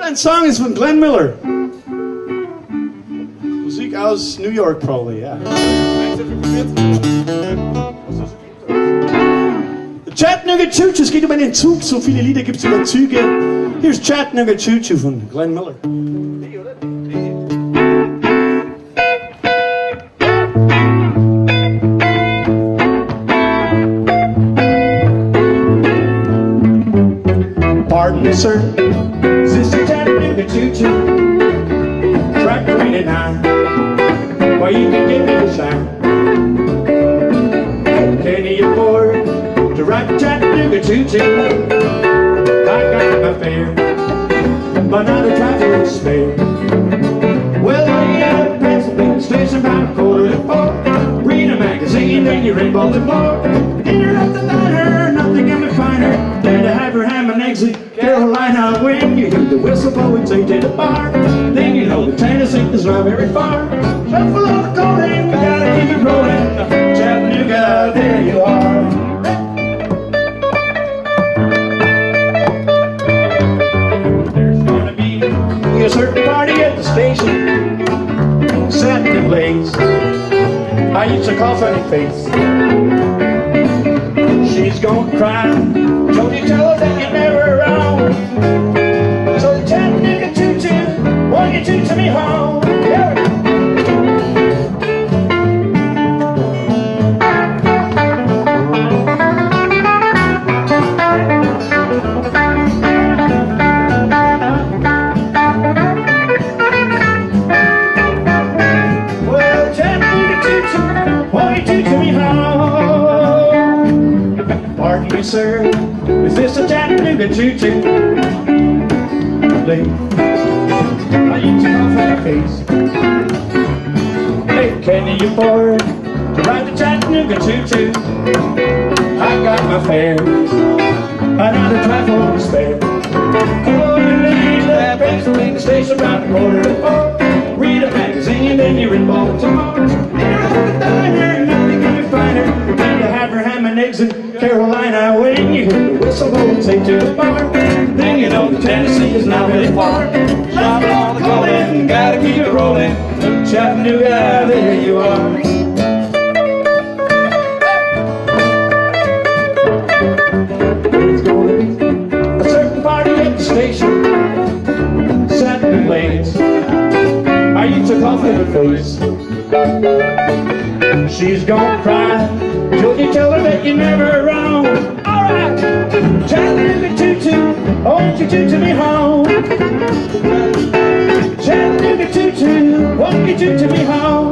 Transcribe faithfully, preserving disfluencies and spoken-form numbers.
That song is from Glenn Miller. Musik aus New York, probably, yeah. Chattanooga Choo Choo, es geht um einen Zug, so viele Lieder gibt es über Züge. Hier ist Chattanooga Choo Choo von Glenn Miller. Pardon me, sir, is this a Chattanooga Choo Choo? Track twenty-nine, well, you can give me a sign. Can you afford to ride the Chattanooga Choo Choo? I got my fare, but not a trifle to spare. Well, lay out at Pennsylvania Station about a quarter to four. Read a magazine, then you're in Baltimore. Dinner at the diner, nothing can be finer than to have your ham and eggs in Carolina. When you hear the whistle blow and take to the bar, then you know the Tennessee is not very far. Shuffle on the coating, we gotta keep it rolling. Chattanooga, there you are. There's gonna be a certain party at the station, satin and lace. I used to call funny face. She's gonna cry. Don't you tell her that you're never around. So the Chattanooga Choo Choo, won't you choo to me home? Yeah. Well, Chattanooga Choo Choo, won't you choo to me home? Pardon me, sir, is this a Chattanooga Choo Choo? Late, I used to call for face. Hey, can you afford to ride the Chattanooga Choo Choo? I got my fare, another trifle to spare. Oh, you leave that Pennsylvania Station about a quarter to four. Read a magazine, then you're in Baltimore. Dinner at the diner, nothing can be finer than to have your ham and eggs in Carolina. When you hear the whistle blow and take to the bar, then you know the Tennessee is not really far. Shop on the calling, gotta keep it rolling. Chattanooga, there you are. There's gonna be a certain party at the station, satin and lace. I used to call for her face. She's gonna cry. Don't you tell her that you're never around. Alright, Chattanooga Choo Choo, won't you choo to me home? Chattanooga Choo Choo, won't you choo to me home?